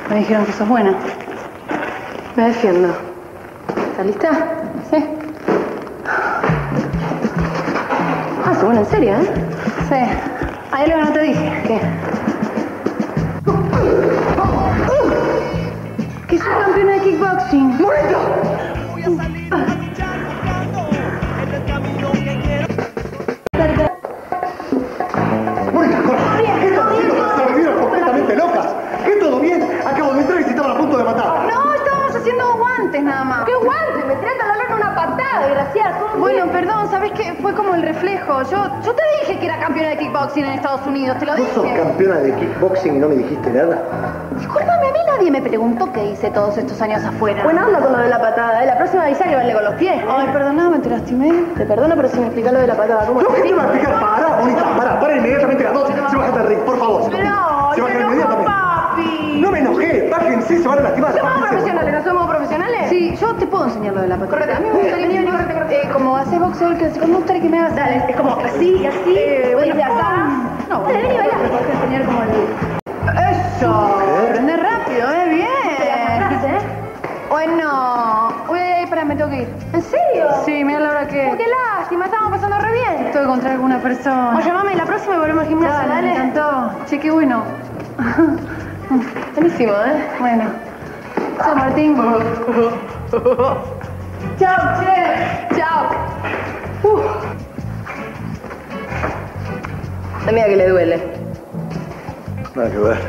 Me dijeron que sos buena. Me defiendo. ¿Estás lista? Sí. Ah, sos buena en serio, ¿eh? Sí. Hay algo que no te dije. ¿Qué? Que soy campeona de kickboxing. ¡Morito! Voy a salir a luchar buscando en el camino que quiero. Mónica, ¿qué estás haciendo? Se volvieron completamente locas. ¿Qué todo bien? Acabo de entrar y se estaban a punto de matar. No, estábamos haciendo guantes nada más. ¡Qué guante! Me tiré a la lona una patada, desgraciada. Bueno, perdón, ¿sabés qué? Fue como el reflejo. Yo te dije que era campeona de kickboxing en Estados Unidos, te lo ¿Vos sos dije. campeona de kickboxing y no me dijiste nada? Discúlpame, a mí nadie me preguntó qué hice todos estos años afuera. Buena onda con lo de la patada, ¿eh? La próxima avisa que vale con los pies. Ay, perdoname, te lastimé. Te perdono, pero si me explicas lo de la patada, ¿cómo? No, ¿qué te va a explicar? Para inmediatamente las dos. Se bajan del ring, por favor. Pero, Se bajan inmediatamente. papi. No me enojé, bájense, se van a lastimar. ¿Somos Bájense. profesionales? ¿No somos profesionales? Sí, yo te puedo enseñar lo de la patada. Correte. A mí me gustaría Vení, correte. como haces boxeo el clásico, me gustaría que me hagas. Dale, es como así, así. Voy de acá. No, Dale, vení, baila. te puedo enseñar como el... ¡Eso! ¿Qué? Aprende rápido, bien. ¿Eh? Bueno, voy a ir, para me tengo que ir. ¿En serio? Sí, mira la hora que... Oh, qué lástima, estamos pasando re bien. Tengo que encontrar alguna persona. Oye, mami, la próxima volvemos al gimnasio, Dale, me dale. encantó. Che, qué bueno. Buenísimo, ¿eh? Bueno. Chao, Martín. Chao, che. Chao. La mía que le duele. Nada que ver.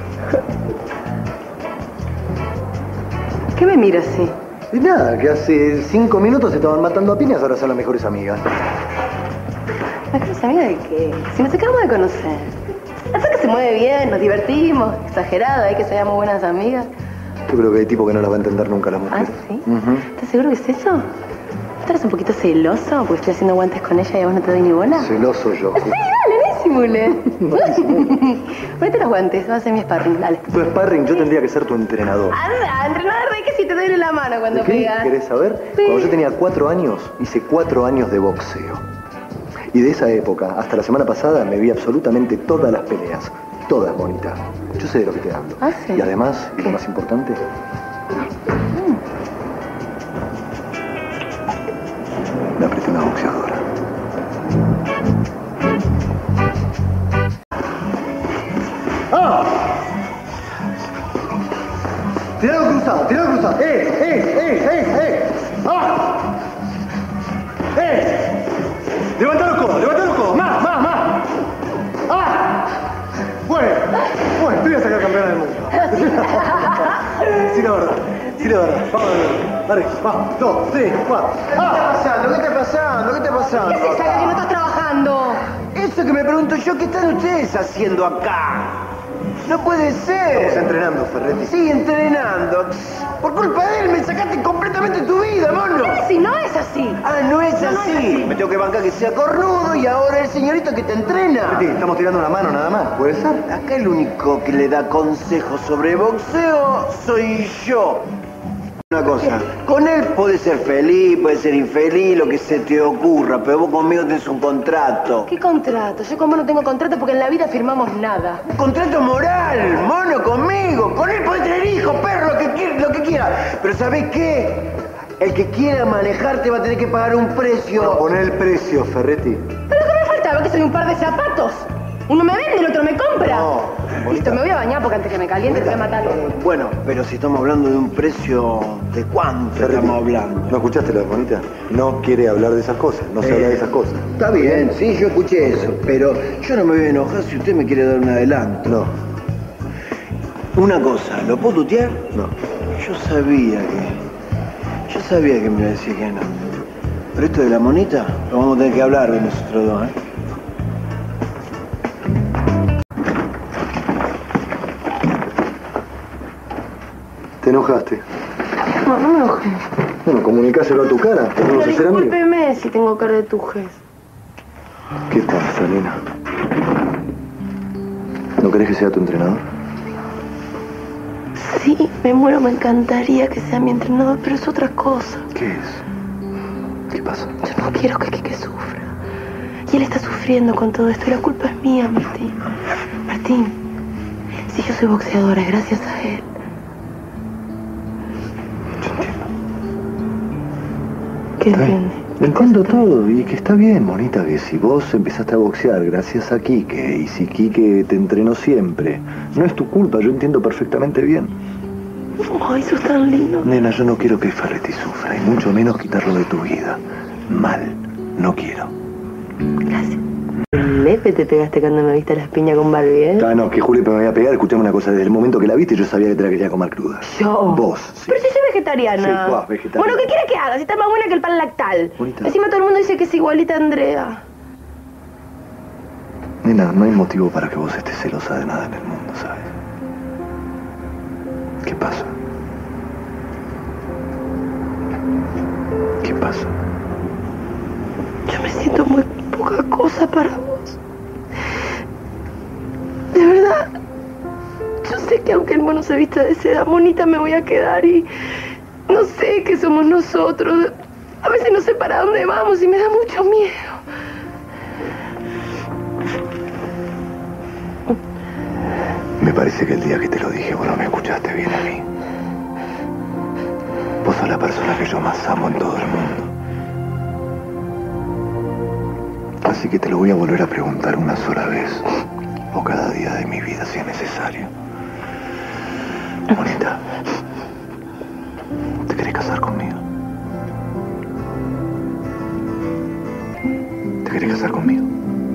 ¿Qué me mira así? Y nada, que hace 5 minutos se estaban matando a piñas, ahora son las mejores amigas. ¿Mejores amigas de qué? Si nos acabamos de conocer. Hasta que se mueve bien, nos divertimos, exagerada, hay que seamos buenas amigas. Yo creo que hay tipo que no las va a entender nunca las ¿Ah, mujeres. sí? Ujú. ¿Estás seguro que es eso? ¿Tú eres un poquito celoso porque estoy haciendo guantes con ella y a vos no te doy ni bola? Celoso yo. Sí, dale, no simule. Ponete los guantes, vas a ser mi sparring, dale. Tu sparring, yo tendría que ser tu entrenador. Anda, entrenador de que si te doy la mano cuando ¿De qué? pegas. ¿Querés saber? Sí. Cuando yo tenía 4 años, hice 4 años de boxeo. Y de esa época, hasta la semana pasada, me vi absolutamente todas las peleas. Todas, bonita. Yo sé de lo que te hablo. ¿Ah, sí? Y además, y ¿Qué? lo más importante, me apreté una boxeadora. ¡Ah! ¡Tirado cruzado! ¡Tirado cruzado! ¡Ah! ¡Levanta los codos! ¡Levanta los codos! ¡Más! ¡Ah! Bueno, te voy a sacar campeona del mundo. Sí, la verdad. Vamos a ver. Dale, va, 2, 3, 4. ¡Ah! ¿Qué está pasando? ¿Qué haces acá que no estás trabajando? Eso que me pregunto yo, ¿qué están ustedes haciendo acá? No puede ser. Estamos entrenando, Ferretti. Sí, entrenando. Por culpa de él me sacaste completamente tu vida, mono. Si no es así. Ah, no es así. Me tengo que bancar que sea cornudo y ahora el señorito que te entrena. Ferretti, estamos tirando una mano nada más, ¿puede ser? Acá el único que le da consejos sobre boxeo soy yo. Una cosa, con él puedes ser feliz, puedes ser infeliz, lo que se te ocurra, pero vos conmigo tenés un contrato. ¿Qué contrato? Yo como no tengo contrato porque en la vida firmamos nada. Un contrato moral, mono, conmigo. Con él podés tener hijos, perro, lo que quiera. Pero ¿sabés qué? El que quiera manejarte va a tener que pagar un precio. Poné el precio, Ferretti. ¿Pero qué me faltaba? ¿Que soy un par de zapatos? Uno me vende, el otro me compra. No, Listo, bonita. me voy a bañar porque antes que me caliente te voy a matar. Bueno, pero si estamos hablando de un precio, ¿de cuánto Ferretti, estamos hablando? ¿no escuchaste la bonita? No quiere hablar de esas cosas, no se habla de esas cosas. Está bien, sí, yo escuché eso, pero yo no me voy a enojar si usted me quiere dar un adelanto. No, Una cosa, ¿lo puedo tutear? no. Yo sabía que me iba a decir que no. Pero esto de la monita, lo vamos a tener que hablar de nosotros dos, ¿eh? ¿Te enojaste? No, no me enojé. Bueno, comunicáselo a tu cara, que vamos a Pero ser amigos. discúlpeme si tengo cara de tujes. ¿Qué pasa, nena? ¿No querés que sea tu entrenador? Sí, me muero, me encantaría que sea mi entrenador, pero es otra cosa. ¿Qué es? ¿Qué pasa? Yo no quiero que Quique sufra. Y él está sufriendo con todo esto y la culpa es mía, Martín. Martín, si yo soy boxeadora es gracias a él. ¿Qué entiendes? Entiendo todo y que está bien, monita, que si vos empezaste a boxear gracias a Quique y si Quique te entrenó siempre, no es tu culpa, yo entiendo perfectamente bien. Ay, sos tan lindo. Nena, yo no quiero que Ferretti sufra y mucho menos quitarlo de tu vida. Mal, no quiero. Gracias. Lepe te pegaste cuando me viste las piñas con Barbie, ¿eh? Ah, no, que Juli me voy a pegar. Escuchame una cosa, desde el momento que la viste yo sabía que te la quería comer cruda. Yo. Vos, sí. Pero si soy vegetariana. Sí, vos, vegetariana. Bueno, ¿qué quieres que haga? Si está más buena que el pan lactal. Bonita. Encima todo el mundo dice que es igualita a Andrea. Nena, no hay motivo para que vos estés celosa de nada en el mundo, ¿sabes? ¿Qué pasa? ¿Qué pasa? Yo me siento muy poca cosa para vos. De verdad. Yo sé que aunque el mono se vista de seda bonita me voy a quedar y... No sé qué somos nosotros. A veces no sé para dónde vamos y me da mucho miedo. Me parece que el día que te lo dije vos no me escuchaste bien a mí. Vos sos la persona que yo más amo en todo el mundo. Así que te lo voy a volver a preguntar una sola vez. O cada día de mi vida si es necesario. Bonita, ¿te querés casar conmigo? ¿Te querés casar conmigo?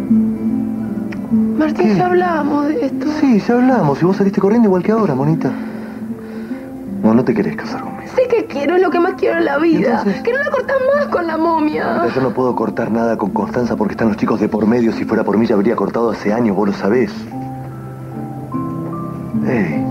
Martín, ya hablamos de esto. Sí, ya hablamos. Y vos saliste corriendo igual que ahora, monita. No, no te querés casar conmigo. Sé que quiero, es lo que más quiero en la vida. Entonces... Que no la cortás más con la momia. Mira, yo no puedo cortar nada con Constanza porque están los chicos de por medio. Si fuera por mí ya habría cortado hace años, vos lo sabés. Hey.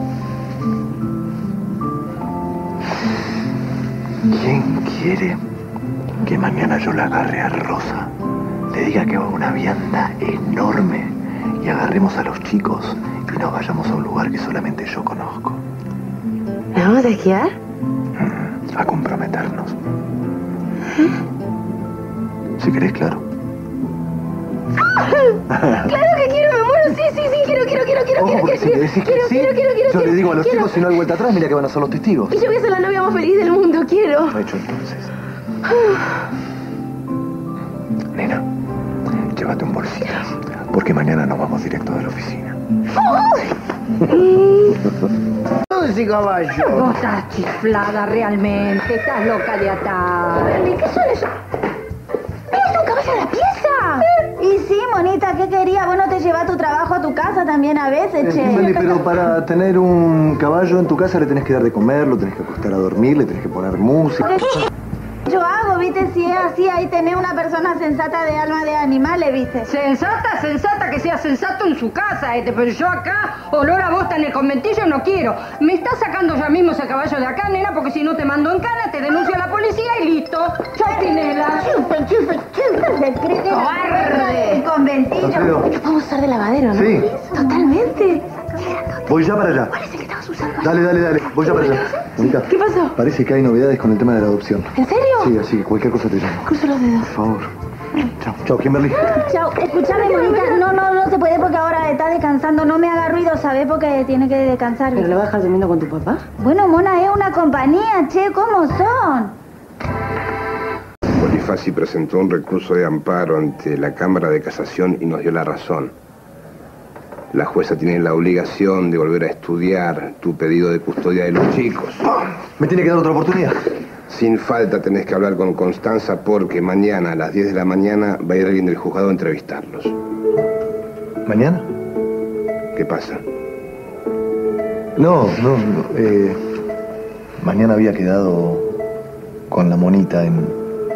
¿Quién quiere que mañana yo la agarre a Rosa? Le diga que haga una vianda enorme y agarremos a los chicos y nos vayamos a un lugar que solamente yo conozco. ¿Nos vamos a esquiar? A comprometernos. Si querés, claro. ¡Claro que quiero! ¡Me muero! Sí, quiero. Ojo, porque si le decís que sí, yo le digo a los chicos, si no hay vuelta atrás, mira que van a ser los testigos. Y yo voy a ser la novia más feliz del mundo, quiero. Hecho entonces. Nena, llévate un bolsito, porque mañana nos vamos directo de la oficina. ¡Ese caballo! Vos estás chiflada realmente, estás loca de atar. ¿Qué son eso? ¿Es un caballo de la pieza? Y sí, monita, ¿qué quería? ¿Vos no te llevas tu trabajo a tu casa también a veces, che? Kimberly, pero para tener un caballo en tu casa le tenés que dar de comer, lo tenés que acostar a dormir, le tenés que poner música. Yo hago, viste, si es así, ahí tenés una persona sensata de alma de animales, viste. Sensata, que sea sensato en su casa, pero yo acá, olor a bosta en el conventillo no quiero. Me está sacando ya mismo ese caballo de acá, nena, porque si no te mando en cana, te denuncio a la policía y listo. Chau, Pinela. Chupe. ¿Se cree que ¡Cobarde! el conventillo? Alfredo. Lo podemos usar de lavadero, ¿no? Sí. Totalmente. Voy ya para allá. ¿Cuál es el que estabas usando? Dale, voy ya para allá. Bonita, ¿Qué pasó? parece que hay novedades con el tema de la adopción. ¿En serio? Sí, así que cualquier cosa te llamo. Cruzo los dedos. Por favor. Chao, Kimberly. Chao, escúchame, monita, no se puede porque ahora está descansando, no me haga ruido, ¿sabes? Porque tiene que descansar. ¿Pero lo vas a dejar durmiendo con tu papá? Bueno, mona, es una compañía, che, ¿cómo son? Bonifaci presentó un recurso de amparo ante la Cámara de Casación y nos dio la razón. La jueza tiene la obligación de volver a estudiar tu pedido de custodia de los chicos. ¿Me tiene que dar otra oportunidad? Sin falta tenés que hablar con Constanza porque mañana a las 10 de la mañana va a ir alguien del juzgado a entrevistarlos. ¿Mañana? ¿Qué pasa? No. Mañana había quedado con la monita en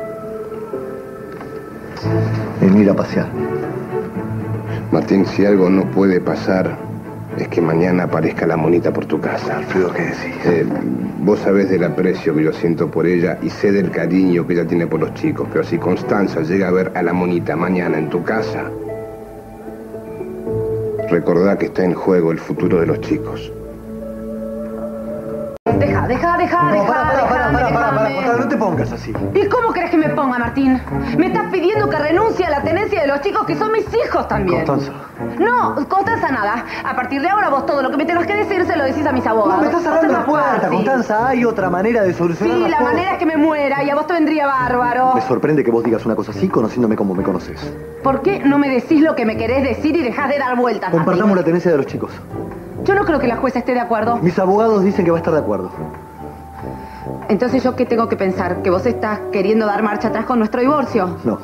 ir a pasear. Martín, si algo no puede pasar, es que mañana aparezca la monita por tu casa. Alfredo, ¿qué decís? Vos sabés del aprecio que yo siento por ella y sé del cariño que ella tiene por los chicos, pero si Constanza llega a ver a la monita mañana en tu casa, recordá que está en juego el futuro de los chicos. Deja, Para, no te pongas así. ¿Y cómo crees que me ponga, Martín? Me estás pidiendo que renuncie a la tenencia de los chicos que son mis hijos también. Constanza. No, Constanza nada. A partir de ahora vos todo lo que me tengas que decir se lo decís a mis abogados. No, me estás cerrando la puerta. basta, Constanza, hay otra manera de solucionar Sí, las la cosas. manera es que me muera y a vos te vendría bárbaro. Me sorprende que vos digas una cosa así conociéndome como me conoces. ¿Por qué no me decís lo que me querés decir y dejás de dar vueltas, Compartamos Martín? la tenencia de los chicos. Yo no creo que la jueza esté de acuerdo. Mis abogados dicen que va a estar de acuerdo. Entonces, ¿yo qué tengo que pensar? ¿Que vos estás queriendo dar marcha atrás con nuestro divorcio? No.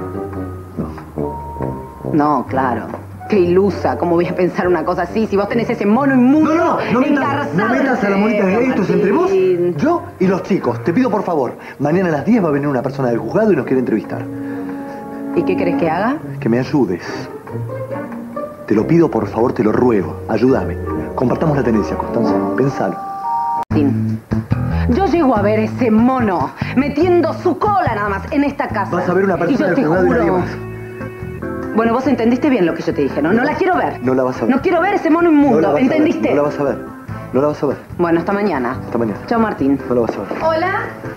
No, claro. Qué ilusa. ¿Cómo voy a pensar una cosa así si vos tenés ese mono inmundo No metas a la monita de esto es entre vos, yo y los chicos. Te pido por favor, mañana a las 10 va a venir una persona del juzgado y nos quiere entrevistar. ¿Y qué querés que haga? Que me ayudes. Te lo pido por favor, te lo ruego. Ayúdame. Compartamos la tenencia, Constanza. Pensalo. Martín, yo llego a ver ese mono metiendo su cola nada más en esta casa. Vas a ver una persona y yo del te juzgado y nadie juro. más. Bueno, vos entendiste bien lo que yo te dije, ¿no? No la quiero ver. No la vas a ver. No quiero ver ese mono No la inmundo, vas a ver. ¿entendiste? No la vas a ver. No la vas a ver. Bueno, hasta mañana. Hasta mañana. Chao, Martín. No la vas a ver. Hola.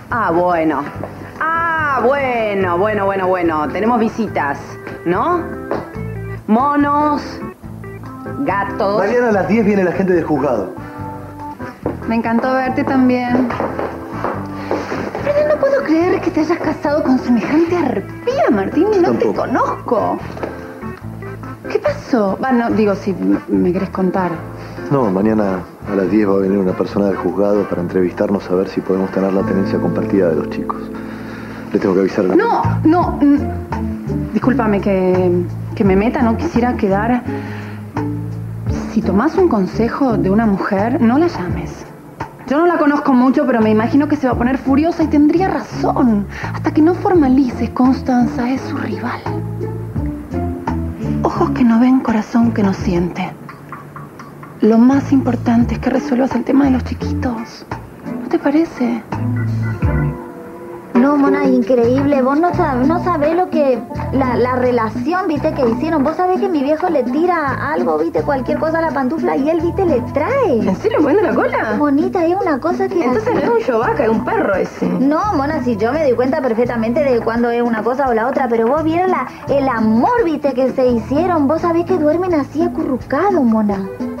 Bueno. Tenemos visitas, ¿no? Monos, gatos. Mañana a las 10 viene la gente del juzgado. Me encantó verte también. Pero no puedo creer que te hayas casado con semejante arpía, Martín. No te Tampoco. conozco. ¿Qué pasó? Bueno, digo, si me querés contar. No, mañana a las 10 va a venir una persona del juzgado para entrevistarnos a ver si podemos tener la tenencia compartida de los chicos. Le tengo que avisar a la... No. Discúlpame que me meta, no quisiera quedar... Si tomás un consejo de una mujer, no la llames. Yo no la conozco mucho, pero me imagino que se va a poner furiosa y tendría razón. Hasta que no formalices, Constanza es su rival. Ojos que no ven, corazón que no siente. Lo más importante es que resuelvas el tema de los chiquitos. ¿No te parece? No, Mona, increíble. Vos no sabés lo que... La relación, viste, que hicieron. Vos sabés que mi viejo le tira algo, viste, cualquier cosa a la pantufla y él, viste, le trae. ¿En serio me la cola? Monita, es una cosa que... Entonces no es un yovaca, es un perro ese. No, Mona, si yo me doy cuenta perfectamente de cuándo es una cosa o la otra, pero vos vieron el amor, viste, que se hicieron. Vos sabés que duermen así acurrucados, Mona.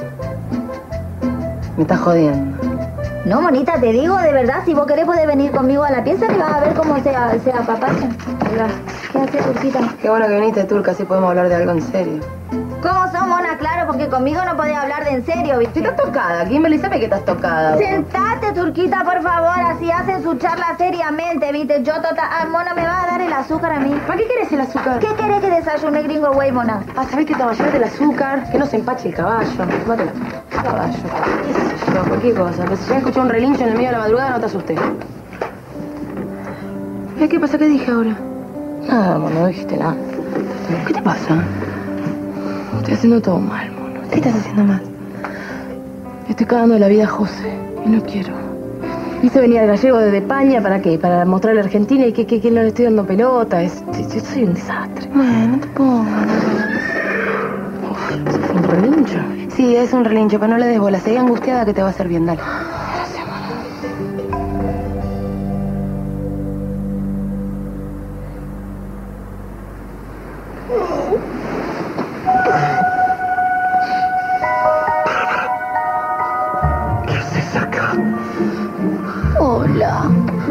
Me estás jodiendo. No, Monita, te digo de verdad, si vos querés podés venir conmigo a la pieza y vas a ver cómo se apapachan. Hola. ¿Qué hace, Turquita? Qué bueno que viniste, Turca, así podemos hablar de algo en serio. ¿Cómo sos, Mona? Claro, porque conmigo no podés hablar de en serio, Si ¿viste? estás tocada, Kimberly sabe que estás tocada. Sentate, Turquita, por favor, así hacen su charla seriamente, ¿viste? Mona, ¿me va a dar el azúcar a mí? ¿Para qué querés el azúcar? ¿Qué querés que desayune, gringo güey, Mona? Ah, ¿sabés qué te va a llevar el azúcar? Que no se empache el caballo. Mátela. Caballo. ¿Qué sé yo? Cualquier cosa. Pero si ya escuché un relincho en el medio de la madrugada, no te asustes. ¿Qué pasa? ¿Qué dije ahora? Nada, mono, no dijiste nada. ¿Qué te pasa? Estoy haciendo todo mal, mono. ¿Qué estás haciendo mal? Estoy cagando la vida a José. Y no quiero. Hice venir al gallego desde España, ¿para qué? Para mostrarle a Argentina y que no le estoy dando pelota. Yo soy un desastre. Bueno, no te pongas. ¿Es un relincho? Sí, es un relincho, pero no le des bola. Seguí angustiada que te va a hacer bien, dale. Gracias, mono. ¿Qué haces acá? Hola.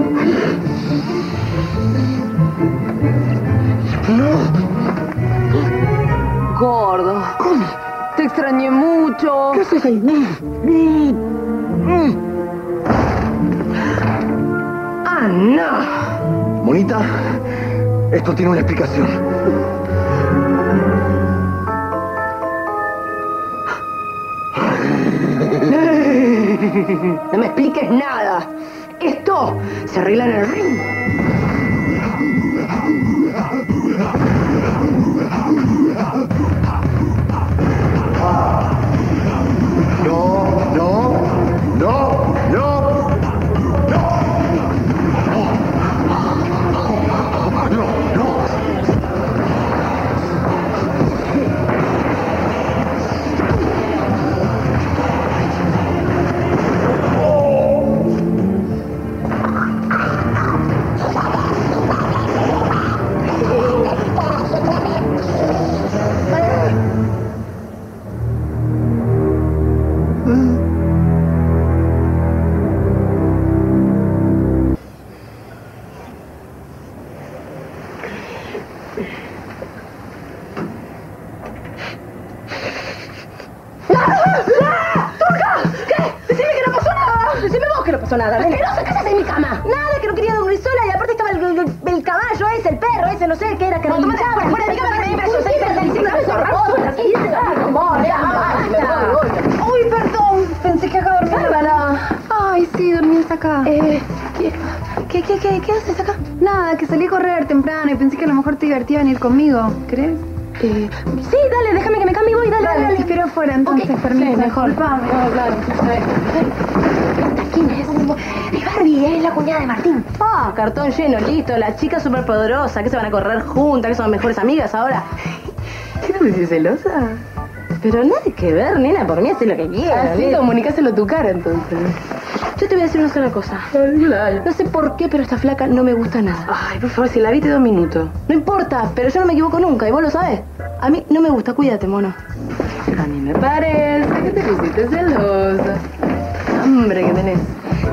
Gordo. ¿Cómo? Te extrañé mucho. ¿Qué haces ahí? Ah, no. Monita, esto tiene una explicación. No me expliques nada. Esto se arregla en el ring. Decime vos que no pasó nada, nene. Que no se casas en mi cama. Nada, que no quería dormir sola y aparte estaba el caballo ese, el perro ese, no sé qué era, que No, tomate, fuera de mi cama que me di besos. Uy, perdón. Pensé que acá dormía. Bárbara. Ay, sí, dormías acá. ¿Qué haces acá? Nada, que salí a correr temprano y pensé que a lo mejor te divertía venir conmigo. ¿Crees? Sí, dale, déjame que me cambie y voy, dale. Te espero afuera, entonces, Ok, permiso. sí, mejor. Disculpame. No, claro. ¿Quién es? Es Barbie, es la cuñada de Martín. Ah, cartón lleno, listo. La chica súper poderosa, que se van a correr juntas, que son mejores amigas ahora. ¿Qué no me decís celosa? Pero nada que ver, nena, por mí haces lo que quieras. Así comunicáselo a tu cara, entonces. Yo te voy a decir una sola cosa. No sé por qué, pero esta flaca no me gusta nada. Ay, por favor, si la viste 2 minutos. No importa, pero yo no me equivoco nunca, y vos lo sabés. A mí no me gusta, cuídate, mono. A mí me parece que te pusiste celosa. Hambre que tenés.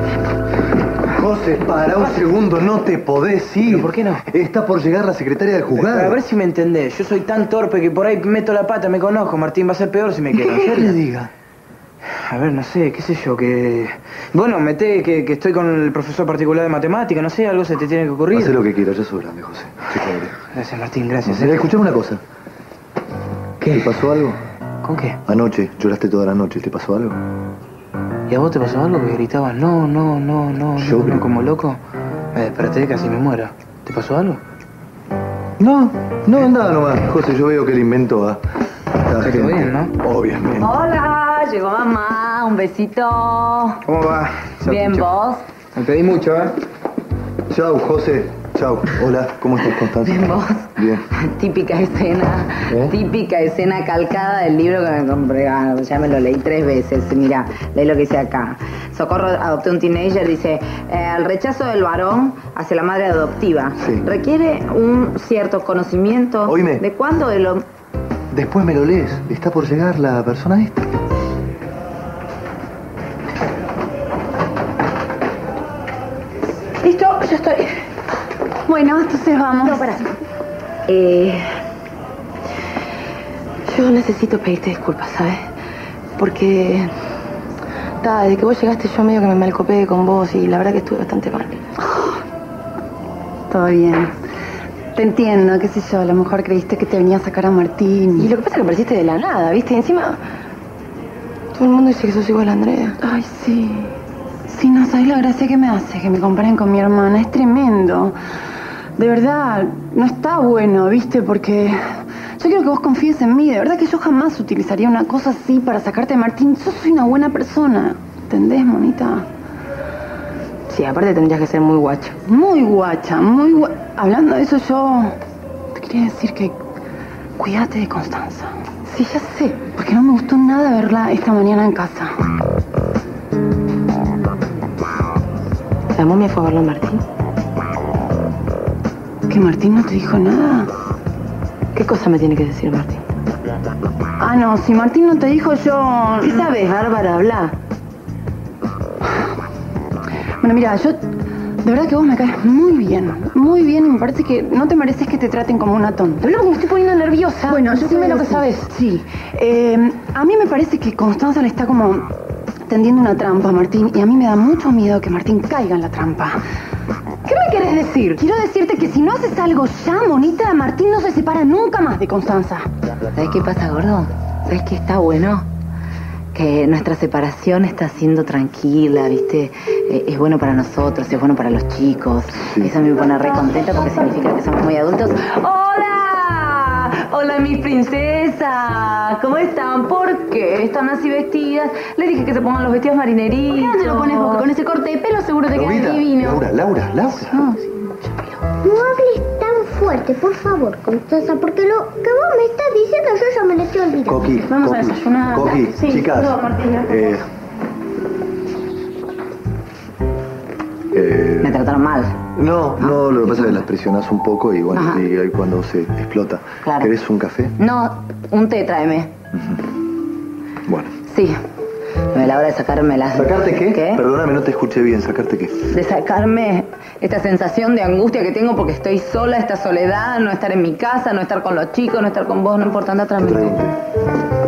José, para un segundo, no te podés ir. ¿Pero por qué no? Está por llegar la secretaria del juzgado. A ver si me entendés. Yo soy tan torpe que por ahí meto la pata, me conozco. Martín va a ser peor si me quedo. ¿Qué le diga? A ver, no sé, qué sé yo, que... Bueno, meté que estoy con el profesor particular de matemática, no sé, algo se te tiene que ocurrir. Haz lo que quieras, ya es grande, José. Soy pobre. Gracias, Martín, gracias. Mira, escuchame una cosa. ¿Qué? ¿Te pasó algo? ¿Con qué? Anoche, lloraste toda la noche. ¿Te pasó algo? ¿Y a vos te pasó algo que gritabas no, como loco? Me desperté, casi me muero. ¿Te pasó algo? No, nada nomás. José, yo veo que le inventó a la Te quedó gente. bien, ¿no? Obviamente. Hola, llegó mamá, un besito. ¿Cómo va? Bien, vos. Me pedí mucho, ¿eh? Chau, José. Chau. Hola, ¿cómo estás, Constanza? Bien, vos. Bien. Típica escena calcada del libro que me compré. Ya me lo leí 3 veces. Mirá, leí lo que dice acá. Socorro adoptó un teenager, dice, el rechazo del varón hacia la madre adoptiva Sí. requiere un cierto conocimiento. Oíme. ¿De cuándo? De lo... Después me lo lees. Está por llegar la persona esta. Listo, ya estoy. Bueno, entonces vamos. No, pará. Yo necesito pedirte disculpas, ¿sabes? Porque... desde que vos llegaste yo medio que me malcopé con vos y la verdad que estuve bastante mal. Todo bien. Te entiendo, qué sé yo, a lo mejor creíste que te venía a sacar a Martín. Y lo que pasa es que apareciste de la nada, ¿viste? Y encima... todo el mundo dice que sos igual a Andrea. Ay, sí. Sí, no sabes la gracia que me hace que me comparen con mi hermana. Es tremendo. De verdad, no está bueno, ¿viste? Porque yo quiero que vos confíes en mí. De verdad que yo jamás utilizaría una cosa así para sacarte a Martín. Yo soy una buena persona. ¿Entendés, monita? Sí, aparte tendrías que ser muy guacho. Muy guacha, muy guacha. Hablando de eso, yo te quería decir que cuídate de Constanza. Sí, ya sé. Porque no me gustó nada verla esta mañana en casa. La momia fue a verlo a Martín. ¿Que Martín no te dijo nada? ¿Qué cosa me tiene que decir Martín? Ah, no, si Martín no te dijo, yo... ¿Qué sabes, Bárbara? Habla. Bueno, mira, yo... De verdad que vos me caes muy bien y me parece que no te mereces que te traten como una tonta. Habla porque me estoy poniendo nerviosa. Bueno, yo decime sé lo que sabes. Sí. A mí me parece que Constanza le está como tendiendo una trampa a Martín y a mí me da mucho miedo que Martín caiga en la trampa. ¿Qué me querés decir? Quiero decirte que si no haces algo ya, monita, Martín no se separa nunca más de Constanza. ¿Sabes qué pasa, gordo? ¿Sabes qué está bueno? Que nuestra separación está siendo tranquila, ¿viste? Es bueno para nosotros, es bueno para los chicos. Sí. Eso me pone re contenta porque significa que somos muy adultos. ¡Hola! ¡Hola, mis princesas! ¿Cómo están? ¿Por qué están así vestidas? Les dije que se pongan los vestidos marineritos. ¿Por qué no te lo pones vos? Con ese corte de pelo seguro te queda Laurita, divino. Laura. No, sí, mucho pelo. No hables tan fuerte, por favor, Constanza, porque lo que vos me estás diciendo yo ya me lo estoy olvidando. Coqui, Vamos a Coqui, desayunar. Coqui, Sí, chicas. no, Martín. Me trataron mal. No, lo que pasa es que las presionás un poco y bueno, Ajá. y ahí cuando se explota. Claro. ¿Querés un café? No, un té tráeme. Bueno. Sí. Lo de la hora de sacarme las... ¿Sacarte qué? ¿Qué? Perdóname, no te escuché bien. ¿Sacarte qué? De sacarme esta sensación de angustia que tengo porque estoy sola, esta soledad, no estar en mi casa, no estar con los chicos, no estar con vos, no importa, anda atrás Te mío. traigo un té.